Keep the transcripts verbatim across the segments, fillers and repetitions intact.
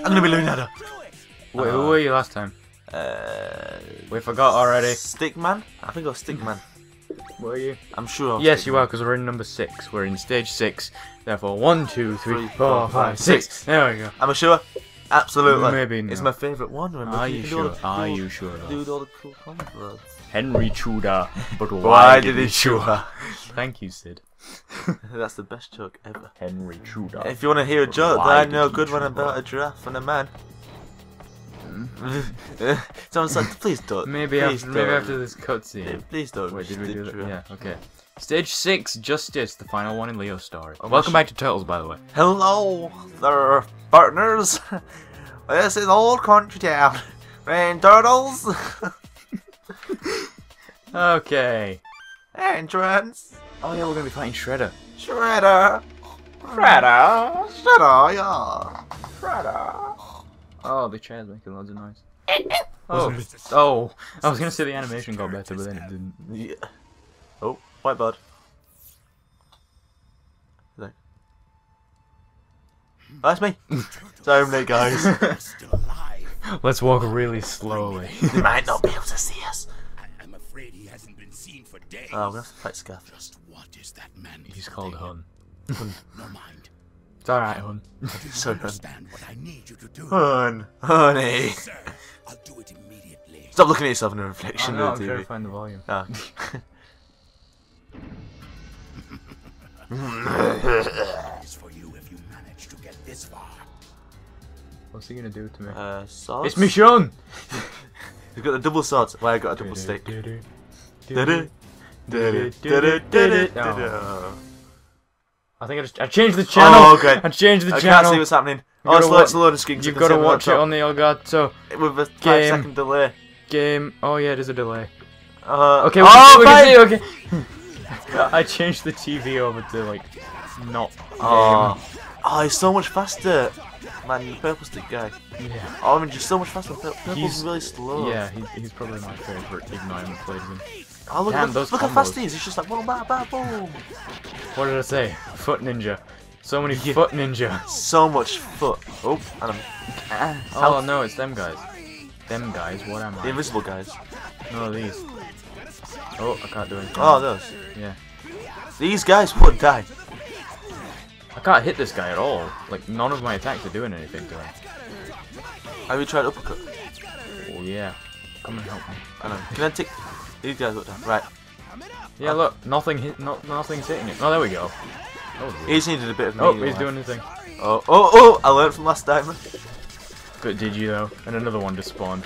I'm gonna be Leonardo. Wait, who were you last time? Uh, We forgot already. Stickman? I think I was Stickman. Were you? I'm sure. I was Yes, you Stickman. are, because we're in number six. We're in stage six. Therefore, one, two, three, Three, four, four, five, five, six. six. There we go. Am I sure? Absolutely. Maybe It's not. my favourite one. Remember? Are can you do all sure? the Are cool- you sure? Do all the cool converts. Henry Tudor, but why, Why did he sure? Thank you, Sid. That's the best joke ever. Henry Tudor. If you want to hear a But joke that why I know a did he good one Tudor? about a giraffe and a man. Someone's like, please don't. Maybe please after, don't. maybe after this cutscene. Please don't. Wait, did we the do that? giraffe. Yeah, okay. Stage six, Justice, the final one in Leo's story. Oh, Welcome my back to Turtles, by the way. Hello there, partners. This is Old Country Town. Rain turtles. Okay. Entrance. Oh yeah, we're gonna be fighting Shredder. Shredder. Shredder! Shredder, yeah. Shredder! Oh, the chair's making loads of noise. Oh, oh, I was gonna say the animation got better, but then it didn't. Yeah. Oh, whiteboard. There. Oh, that's me. Sorry, I'm late, guys. Let's walk really slowly. They might not be able to see us. I'm afraid he hasn't been seen for days. Oh, we're gonna have to fight Scarf. Just what is that man? He's called Hun. No mind. It's alright, Hun. So Hun. Understand what I need you to do. Hun. Honey. Sir, I'll do it immediately. Stop looking at yourself in the Oh, reflection no, of I'm the trying T to V. find the volume. Oh. It's for you if you manage to get this far. What's he gonna do to me? Uh, swords? It's Michonne! He's got the double swords. Why I got a double stick? Du-du, Du-du. du-du, Du-du. du-du, Du-du. Oh. Du-du. I think I just I changed the channel. Oh, okay. I changed the I channel. can't see what's happening. Oh, gotta it's, lo wa- it's a loading screen. You've got to watch it on the Elgato with a five game. second delay. game. Oh yeah, there's a delay. Uh, Okay, we oh, can see, we fine. can see, okay. I changed the T V over to like not Oh, oh, he's so much faster. Man, the purple stick guy. game. Yeah. Oh, I mean, just so much faster. Pur- Purple's He's- really slow. Yeah, he, he's probably my favourite, even though I haven't played him. Oh, look, Damn, look, those look how fast combos. he is. He's just like boom, ba, ba, boom. What did I say? Foot ninja. So many Yeah. foot ninja. So much foot. Oh, and I'm Oh no, it's them guys. Them guys, what am the I? invisible guys. No, these. Oh, I can't do anything. Oh, those. Yeah. These guys would die. I can't hit this guy at all. Like, none of my attacks are doing anything to him. Have you tried uppercut? Oh yeah. Come and help me. I know. Can I take these guys up down? Right. Yeah, look, nothing hit, not, nothing's hitting it. Oh, there we go. Oh, He just needed a bit of oh melee he's life. doing his thing. Oh, oh, oh! I learned from last time. But did you though? And another one just spawned.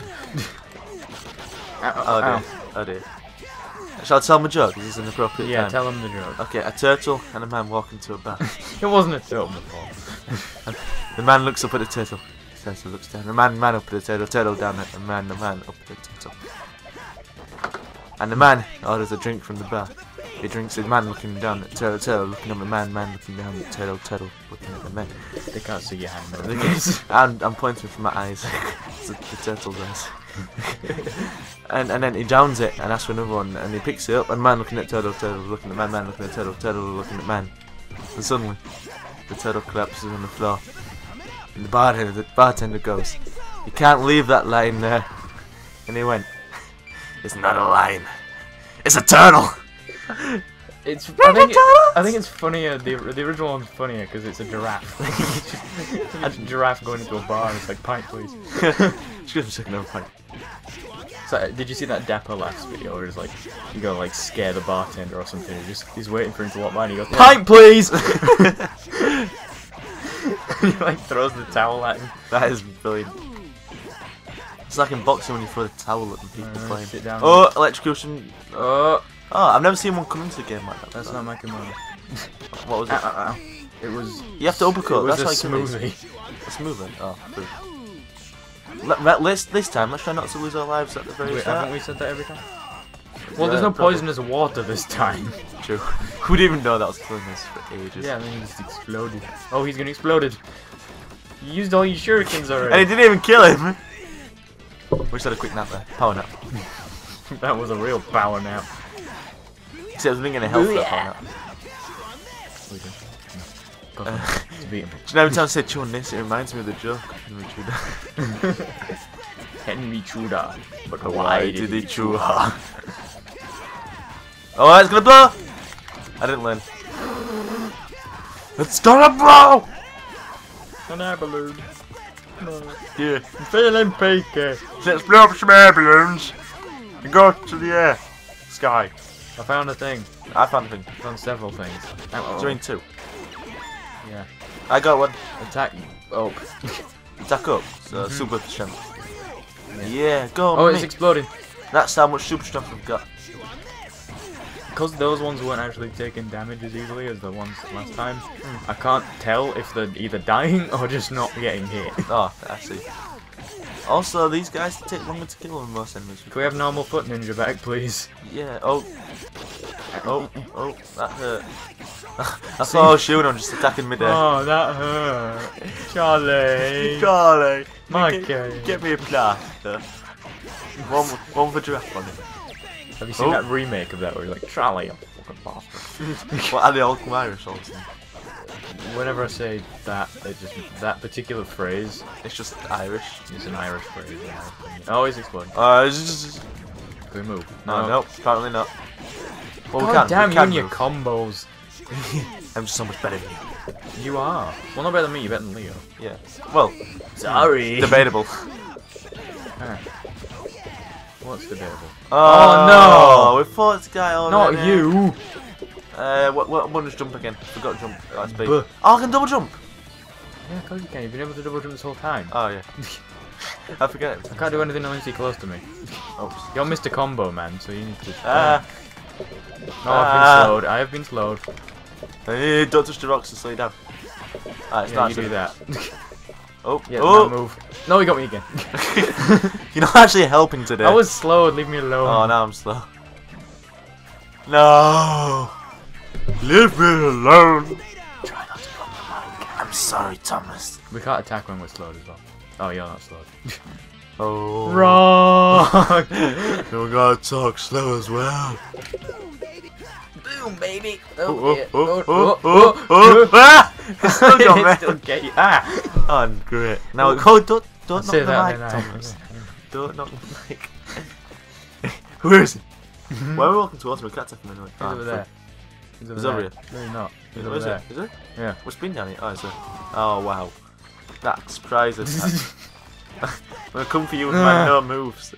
Ow, Oh ow. dear. Oh dear. Shall I tell my joke? Is this an appropriate Yeah, time? tell him the joke. Okay, a turtle and a man walk into a bath. It wasn't a turtle before. The man looks up at the turtle. The turtle looks down. The man, man up at the turtle. Turtle down at the man. The man up at the turtle. And the man orders a drink from the bar. He drinks the man looking down at the turtle. Turtle looking at the man. Man looking down at the turtle. Turtle looking at the man. They can't see your hand. Look though. at- I'm, I'm pointing from my eyes. It's the, the turtle's eyes. and and then he downs it and asks for another one, and he picks it up, and man looking at turtle, turtle looking at man, man looking at turtle, turtle looking at man. And suddenly, the turtle collapses on the floor. And the bartender, the bartender goes, "You can't leave that line there." And he went, "It's not a line. It's a turtle." It's. I think, it, I think it's funnier. The the original one's funnier because it's a giraffe. It's just a giraffe going into a bar and it's like, "Pint, please." Just give him a second, another pint. So, did you see that Dapper Laughs video where it's like you go like scare the bartender or something? He just he's waiting for him to walk by and he goes, "Pint, please!" And he like throws the towel at him. That is brilliant. It's like in boxing when you throw the towel at the people Uh, playing. sit down. Oh, electrocution. Oh, Oh, I've never seen one come into the game like that. that's before. not my kimono. What was Ow, it? ow, ow. It was. You have to uppercut. It was That's a how you can smoothie. It's moving. Oh, good. Let, let, let's, this time, let's try not to lose our lives at the very Wait, start. haven't we said that every time? Well, there's Yeah, no probably. poisonous water this time. True. We didn't even know that was killing us for ages. Yeah, and then he just exploded. Oh, he's gonna exploded. You used all your shurikens And it already. didn't even kill him. We just had a quick nap there. Power nap. That was a real power nap. Except we didn't get a health for that power nap. We do. Go Uh, for it. It's a beat him. Do you know every time I say chew on this, it reminds me of the joke. Henry Chuda. But Why did he chew hard? Oh, it's gonna blow! I didn't learn. It's gonna blow! An air balloon. No. Yeah. I'm feeling peaky. Let's blow up some air balloons and go to the air. Sky. I found a thing. I found a thing. I found several things. Oh, Doing two. yeah. I got one. Attack. Oh. Attack up. So Mhm. super strength. Yeah, go Oh, on it's me. exploding. That's how much super strength we've got. Because those ones weren't actually taking damage as easily as the ones last time, I can't tell if they're either dying or just not getting hit. Oh, I see. Also, these guys take longer to kill than most enemies. Can we have normal foot ninja back, please? Yeah, oh. Oh, oh, that hurt. I thought I was shooting, I'm just attacking midair. Oh, that hurt. Charlie. Charlie! My get, game. get me a plaster. One, one for giraffe on it. Have you seen Oh. that remake of that where you're like, Charlie, you fucking bastard. What, are they all come Irish or something? Whenever I say that, it just that particular phrase It's just Irish. is an Irish phrase. In my opinion. Oh, he's exploding. Uh, it's just, Can we move? no, no, apparently not. Well, we God can, damn we you can and your move. combos. I'm just so much better than you. You are. Well, not better than me. You're better than Leo. Yeah. Well, Sorry. debatable. Ah. What's debatable? Oh, no! We fought this guy already. Not you. Uh, what, what button is jump again? Forgot to jump. That's B. Buh. Oh, I can double jump! Yeah, of course you can. You've been able to double jump this whole time. Oh, yeah. I forget it. I can't do anything unless you're close to me. Oops. You're Mister Combo Man, so you need to. Ah. No, I've been Ah. slowed. I have been slowed. Hey, don't touch the rocks and slow you down. Alright, Yeah, you start do that. Oh, Yeah, oh! now move. No, he got me again. You're not actually helping today. I was slowed. Leave me alone. Oh, now I'm slow. No! Leave me alone! Try not to drop the mic. I'm sorry, Thomas. We can't attack when we're slowed as well. Oh, you're not slowed. Oh. Wrong. You gotta talk slow as well. Boom, baby. Oh, yeah. oh, oh, oh, oh, ah! It's still got me. Still get you. Ah. Oh, great. Now, oh, don't, don't knock Say the that mic, then, Thomas. I- Don't knock the mic. Where is he? Why are we walking towards him? We can't take him anyway. He's over there. He's over He's there. over here. No, he's not. He's Where over is there. it? Is it? Yeah. What's been down here? Oh, it's a... Oh, wow. That surprise attack. I'm gonna come for you with my no moves.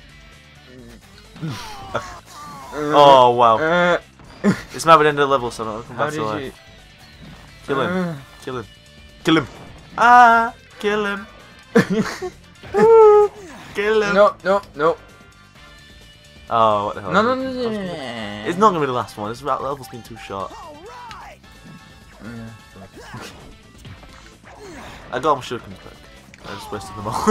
Oh, wow. Uh, It's now at the end of the level, so I'm not come how back did to life. you? Kill him. Uh, Kill him. Kill him. Ah! Kill him. Ooh, kill him. no, no, no. Oh, what the hell? No, no, no, no. It's not gonna be the last one. This ra- level's been too short. Yeah. I got my shurikens back. I just wasted them all.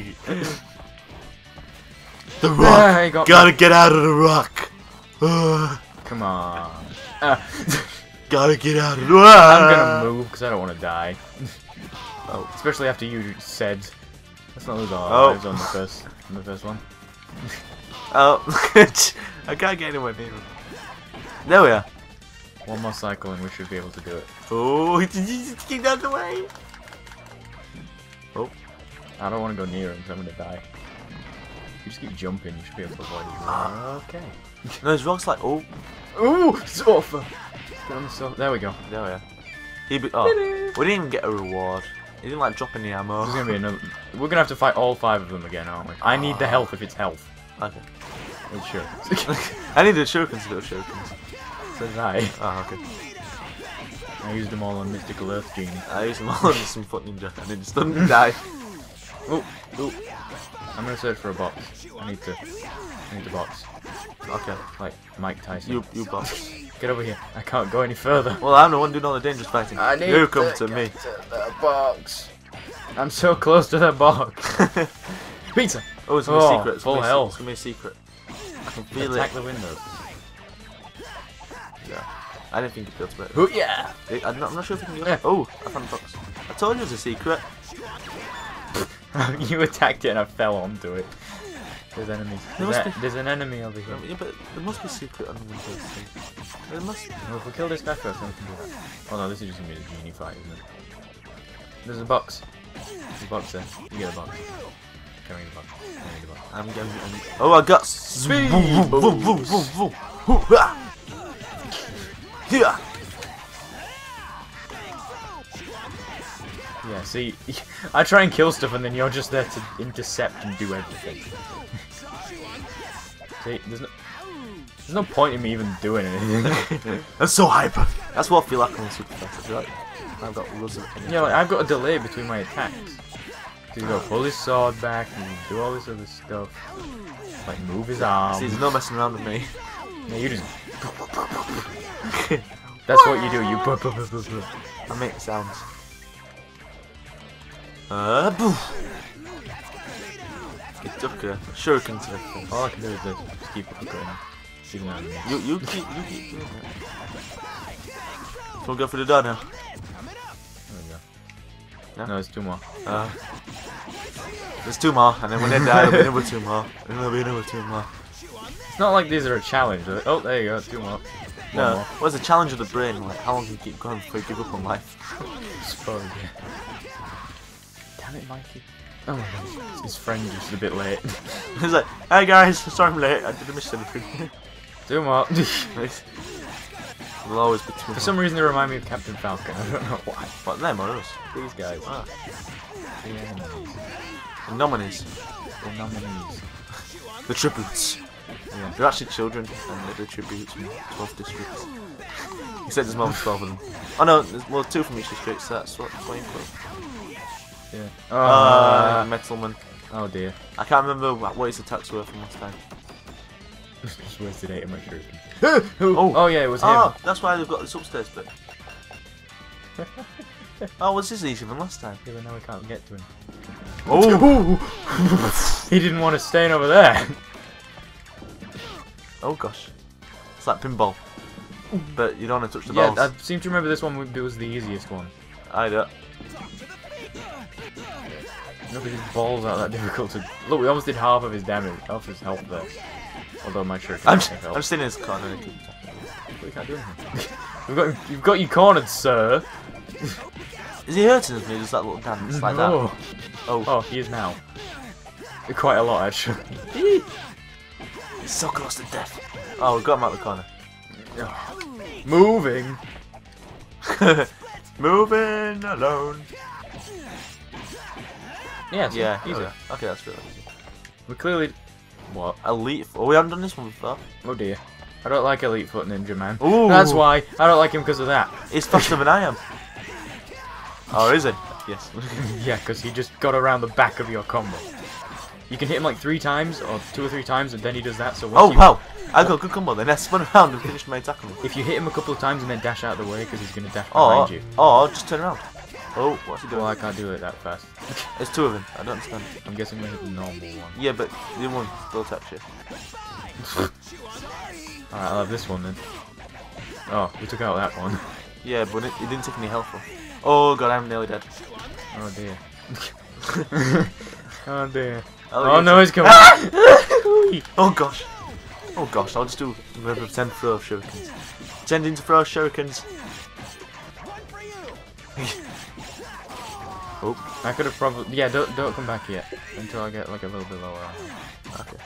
The rock! Ah, he got Gotta get out of the rock! Ah, Come on. Ah. gotta get out of the rock! I'm gonna move because I don't want to die. Oh. Especially after you said. Let's not lose our Oh. lives on the first, on the first one. Oh, I can't get anywhere near him. There we are. One more cycle and we should be able to do it. Oh, did you just keep out of the way? Oh. I don't want to go near him, so I'm gonna die. You just keep jumping, you should be able to avoid his Ah. Okay. No, there's rocks like, oh, Ooh, sofa. Get on the sofa. There we go. there we are. He be, oh, we didn't even get a reward. He didn't like dropping the ammo. There's gonna be another. We're gonna have to fight all five of them again, aren't we? I need the health if it's health. Okay. It's sure. I need the shurikens to do shurikens. So did I. Oh, okay. I used them all on Mystical Earth Genie. I used them all on some foot ninja and it just didn't die. Oh, oh. I'm gonna search for a box. I need to. I need a box. Okay. Like Mike Tyson. You, you box. Get over here. I can't go any further. Well, I'm the one doing all the dangerous fighting. You come to me. to the box. I'm so close to the box. Pizza. Oh, it's gonna be Oh, a secret. It's full gonna be a, health. It's gonna be a secret. I can feel Attack it. the window. Yeah. I didn't think you'd be able to break it. Oh yeah. It- I'm not, I'm not sure if you can go. Yeah. Oh, I found the box. I told you it was a secret. You attacked it and I fell onto it. There's enemies. There There's, must a- be- there's an enemy over here. Yeah, but there must be a secret on the windows thing. There must be. Well, if we kill this guy first, then we can do that. Oh no, this is just gonna be a genie fight, isn't it? There's a box. There's a box there. You get a box. Carry the box. Carry the box. I'm going. I'm... Oh, I got speed. Boom, boom, boom, boom, boom. Yeah. Yeah. See, I try and kill stuff, and then you're just there to intercept and do everything. See, there's no, there's no point in me even doing anything. That's so hyper. That's what I feel like on Super Fast. I feel like I've got loads of. Yeah, like I've got a delay between my attacks. So you go pull his sword back and do all this other stuff. Like move his arm. See, there's no messing around with me. Yeah, you just. That's what you do. You. I make sounds. Uh, boo. Get ducker. Shuriken to the face. All I can do is this. Just keep it going. Even though I'm- You, you keep, you keep doing that. We'll go for the door now. There we go. Yeah? No, there's two more. Uh, there's two more, and then when they die, there'll be another two more, and then there'll be another two more. It's not like these are a challenge. Like, oh, there you go. Two more. One No, more. what's the challenge of the brain? Like, how long can you keep going before you give up on life? I suppose, yeah. Damn it, Mikey. Oh my god. His friend just a bit late. He's like, hey guys, sorry I'm late, I didn't miss anything. Two more. There'll always be two more. For some reason, they remind me of Captain Falcon. I don't know why. What, them or us? These guys. Ah, The enemies. the nominees. The nominees. The tributes. Yeah. They're actually children, and they're the tributes from twelve districts. He said there's more than twelve of them. Oh no, there's well, two from each district, so that's what, twenty-twelve. Yeah. Uh, Uh, Metalman. oh dear. I can't remember what, what his attacks were from last time. Just wasted eight of my shuriken. Oh. Oh yeah, it was him. Oh, that's why they've got this upstairs bit. Oh, was this easier than last time? Yeah, but now we can't get to him. Oh! He didn't want to stay over there. Oh gosh. It's like pinball. But you don't want to touch the Yeah, balls. I seem to remember this one was the easiest one. I don't. Nobody balls out that difficult to. Look, we almost did half of his damage, half his health there. Although my shuriken I'm, can't help. I'm sitting in this corner. And keep We can't do anything. We've got, you've got you cornered, sir. Is he hurting us when he does that little dance like No. that? Oh. Oh, he is now. Quite a lot, actually. He's so close to death. Oh, we got him out the corner. Moving. Moving alone. Yeah, see, Yeah, easy. okay. Okay, that's really easy. We clearly. What? Elite. Oh, we haven't done this one before. Oh dear. I don't like Elite Foot Ninja Man. Ooh. That's why I don't like him because of that. He's faster than I am. Oh, is he? Yes. Yeah, because he just got around the back of your combo. You can hit him like three times or two or three times, and then he does that. So once Oh you, wow! I got a good combo. Then I spun around and finished my attack on him. if you hit him a couple of times and then dash out of the way, because he's gonna dash Oh, behind you. oh, just turn around. Oh, what's he doing? Well, I can't do it that fast. There's two of them. I don't understand. I'm guessing we hit the normal one. Yeah, but the other one still attacks you. Alright, I'll have this one then. Oh, we took out that one. Yeah, but it, it didn't take any health off. Oh god, I'm nearly dead. Oh dear. Oh dear. Oh, Oh yeah, no, he's coming. Oh gosh. Oh gosh, I'll just do remember pretend to throw shurikens. Pretending to throw shurikens. Oh, I could have probably. Yeah, don't don't come back yet until I get like a little bit lower. okay.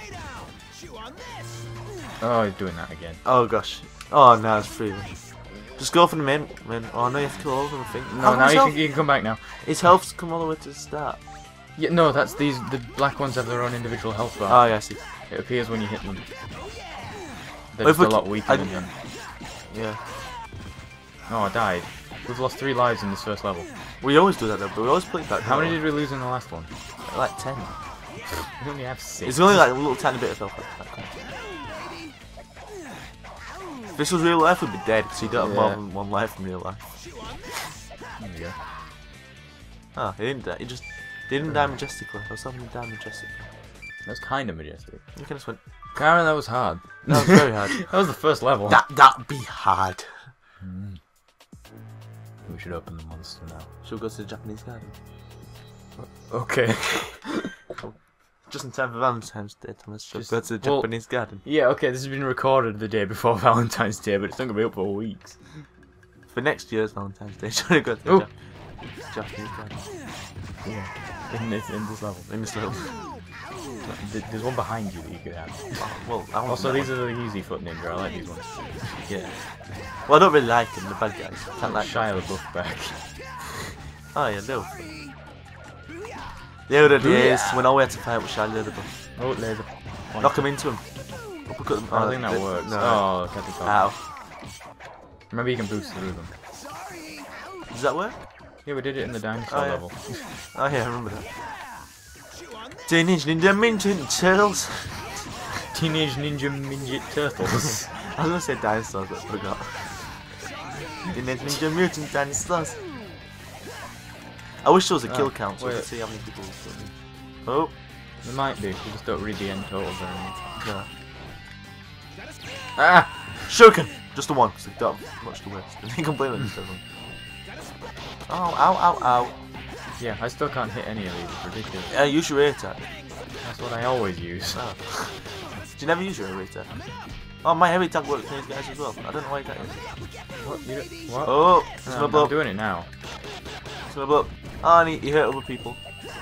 Oh, he's doing that again. Oh gosh. Oh no, it's free. Just go for the main. main. Oh no, you have to kill all of them. I think. No, How now his you health? can, you can come back now. His health's come all the way to the start. Yeah, no, that's these. The black ones have their own individual health bar. Oh yeah, I see. It appears when you hit them. They're Well, if just a we lot c- weaker I- than them. Yeah. Oh, I died. We've lost three lives in this first level. We always do that though, but we always play that. How many did we lose in the last one? Like ten. We only have six. It's only like a little tiny bit of health. Like that. If this was real life, we'd be dead because you don't have more Yeah. than one life in real life. There we go. Oh, he didn't die. He just he didn't die majestically. I was having him die majestically. That's kind of majestic. You kind of went. Karen, that was hard. That was very hard. That was the first level. That that'd be hard. We should open the monster now. Should we go to the Japanese garden? Okay. Just in time for Valentine's Day, Thomas. Should we Just- go to the well- Japanese garden? Yeah, okay, this has been recorded the day before Valentine's Day, but it's not going to be up for weeks. For next year's Valentine's Day, should we go to the Oh. Jap- Japanese guy. Yeah. In this in this level. In this level. Th- There's one behind you that you could have. Oh, well, I want Also, that these one. are the easy foot ninja. I like these ones. Yeah. Well, I don't really like them. The bad guys. Can't like. Shia LaBeouf back. Oh yeah, no. The older days when all we had to fight was Shia LaBeouf. Oh, laser. Knock him into him. Uppercut them. I don't think that the- works. No. Oh, can't be Ow. Remember, you can boost through them. Does that work? Yeah, we did it in the dinosaur Oh, yeah. level. Oh yeah, I remember that. Teenage Ninja Mutant Turtles. Teenage Ninja Midget Turtles. I was gonna say dinosaurs, but I forgot. Teenage Ninja Mutant Dinosaurs. I wish there was a kill Ah, count so we wait. could see how many people. Oh, There might be. We just don't read the end totals or anything. no. Ah! Shuriken! Just the one, because they don't have much to waste. They completely understand them. Oh, ow, ow, ow. Yeah, I still can't hit any of these. It's ridiculous. Yeah, use your air attack. That's what I always use. Oh. Do you never use your air attack? Oh, my heavy attack works on these guys as well. I don't know why you can't use it. What? You don't, what? Oh, it's No, my I'm, blow. I'm doing it now. It's my blow. Oh, and he, he hurt other people.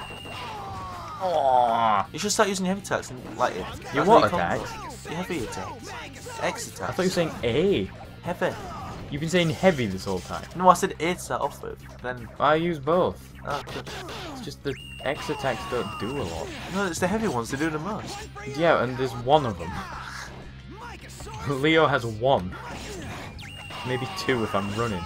Oh! You should start using your heavy attacks and like it. Your That's what how you attacks? combo. Your heavy attacks. X attacks. I thought you were saying A. heavy. You've been saying heavy this whole time. No, I said A to start off with. Then, I use both. oh, good. It's just the X attacks don't do a lot. No, it's the heavy ones. They do the most. Yeah, and there's one of them. Leo has one. Maybe two if I'm running.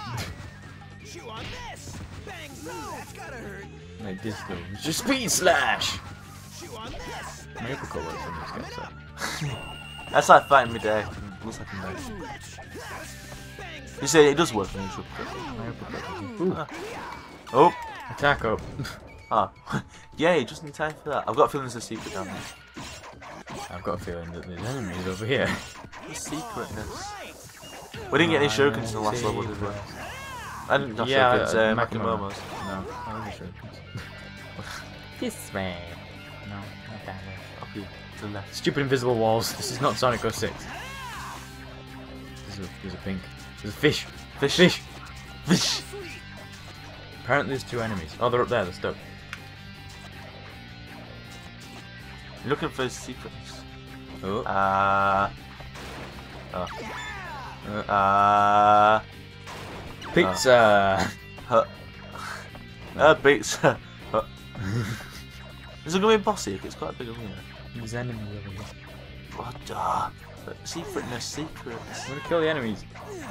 Like this though. It's just speed slash! My uppercut works on this guy, so. That's like fighting midday. Looks like I'm dead. You say it does work when you should. My uppercut. Ooh. Oh, Attack up. ah, yay! Just in time for that. I've got a feeling there's a secret down there. I've got a feeling that there's enemies over here. The secretness. We didn't get any shurikens in the last level, did we? And not Yeah, shurikens, uh, uh, Makimomos. Makimomos. No, I was shurikens. This way. No, not that way. Up here, to the left. Stupid invisible walls. This is not Sonic oh six. There's a, there's a pink. There's a fish. Fish. Fish. Fish. Apparently there's two enemies. Oh, they're up there. They're stuck. You're looking for secrets. Oh. Uh. Oh. Uh, Uh. pizza. Huh. Uh, pizza. Huh. Is it gonna be a boss here? 'Cause it's quite a big arena. There's enemies over here. What? Ah. But secretness, secrets. I'm gonna kill the enemies.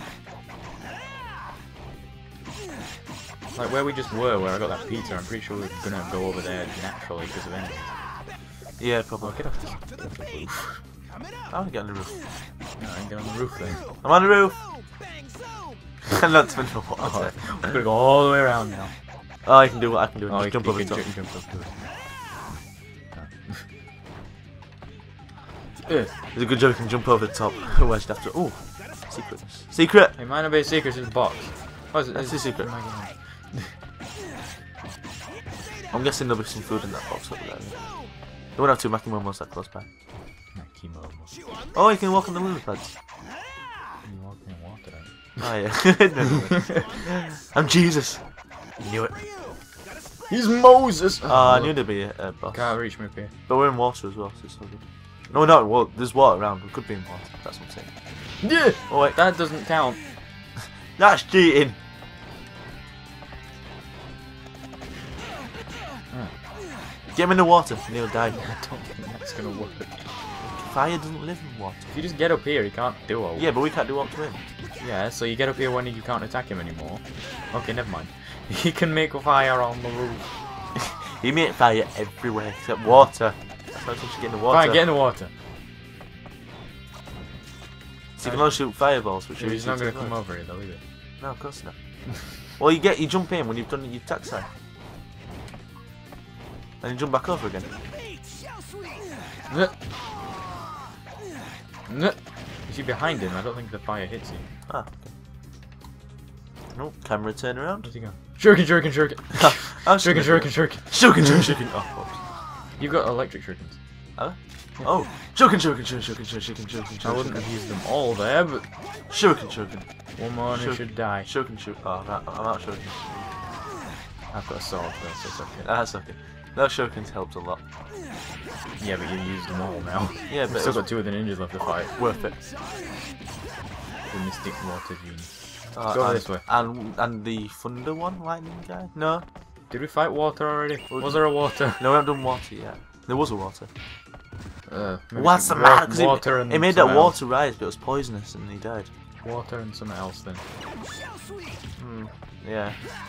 Like where we just were, where I got that pizza, I'm pretty sure we're gonna go over there naturally because of enemies. Yeah, Oh, probably. get off this. Get off the roof. I want to get on the roof. No, I can get on the roof then. I'm on the roof. I'm not spending Oh, water. we're gonna go all the way around now. Oh, I can do what I can do. Oh, Just you, jump you over can the top. ju- jump up to it. Ugh. It's a good job you can jump over the top. Otherwise you'd have to. Oh, secrets. Secret. Hey, might not be a secret, it's a box. Oh, is it? That's is- the secret. oh my God. I'm guessing there'll be some food in that box over there. They won't have two Makimomos that close by. Makimomo. Oh, you can walk on the lily pads. You walking in water, right? Oh yeah. No, no, no. I'm Jesus. Knew it. He's Moses! Oh, I knew there'd be a, a boss. Can't reach me up here. But we're in water as well, so it's all good. No, no, well, there's water around. We could be in water. That's what I'm saying. Yeah! Oh wait, That doesn't count. that's cheating. Get him in the water and he'll die. I don't think that's gonna work. Fire doesn't live in water. If you just get up here, he can't do all. Yeah, but we can't do up to him. Yeah, so you get up here when you can't attack him anymore. Okay, never mind. He can make a fire on the roof. He made fire everywhere except water. That's why we should get in the water. Fine, get in the water. So you can only shoot fireballs, which He's is not gonna come over here, though, is it? No, of course not. Well, you get you jump in when you've done your attack side, and you jump back over again. Nuh. Nuh. You see behind him, I don't think the fire hits you. Ah. Okay. No, camera turn around. Where's he going? Shuriken, shuriken, shuriken. Oh, Shuriken, shuriken, shuriken. Shuriken, shuriken, shuriken. Oh, oops. You've got electric shurikens. Huh? Oh, shuriken, shuriken, shuriken, shuriken, shuriken, shuriken, shuriken. I wouldn't have used them all there, but Shuriken, shuriken. one more and he Shuriken. should die. Shuriken, shoot. Oh, I'm out, I'm out shuriken. I've got a sword though, so it's okay. That's okay. Those shurikens helped a lot. Yeah, but you used them all now. Yeah, We've but still it's got two of the ninjas left to fight. worth it. The Mystic Water Genie. Uh, Go and, this way. And and the thunder one, lightning guy. No, Did we fight water already? Was there a water? no, we haven't done water yet. There was a water. Uh, maybe What's the some- matter? Because water it, and it made that something else. water rise, but it was poisonous, and he died. Water and something else then. Hmm. Yeah.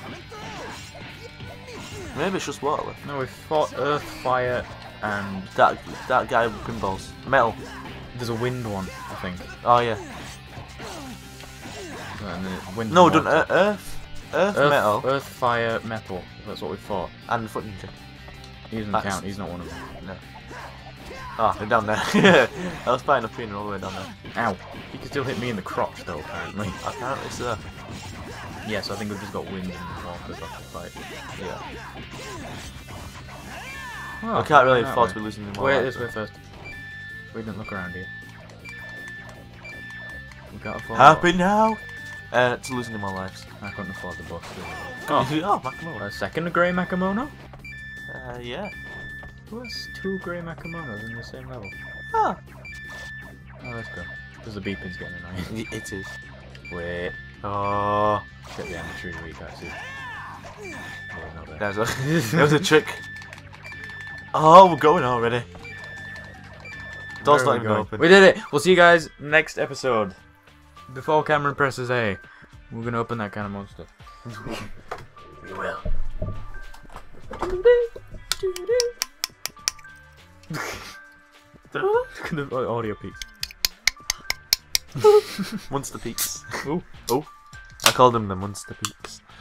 Maybe it's just water. Left. No, we fought earth, fire, and That that guy with pinballs, metal. there's a wind one, I think. Oh yeah. And then it- wind No, and done water. uh, earth, earth, Earth, metal, earth, fire, metal. That's what we fought. and foot ninja. He doesn't That's- count. He's not one of them. No. Oh, they're down there. I was fighting up in all the way down there. Ow! He can still hit me in the crotch though, apparently. Apparently so. Yes, I think we've just got wind and water left to fight. Yeah. Oh, I can't really that afford way. to be losing them all. Wait out, this so. way first. We didn't look around here. We can't afford Happy now. Uh, to losing them all lives. I couldn't afford the bus. Oh, Oh, oh Makamoto. a second grey Makamono? Uh, yeah. What's two grey Makamonos in the same level? Ah. Oh, let's go. Because the beeping's getting annoying. It is. Wait. Oh. Check the entry where you can't see. Yeah, not there. That was a, that was a trick. Oh, we're going already. Door's Where not are we even going? open. We did it! We'll see you guys next episode. Before Cameron presses A, we're gonna open that kind of monster. We will. Look at the audio peaks. Monster Peaks. Ooh. Oh. I called them the Monster Peaks.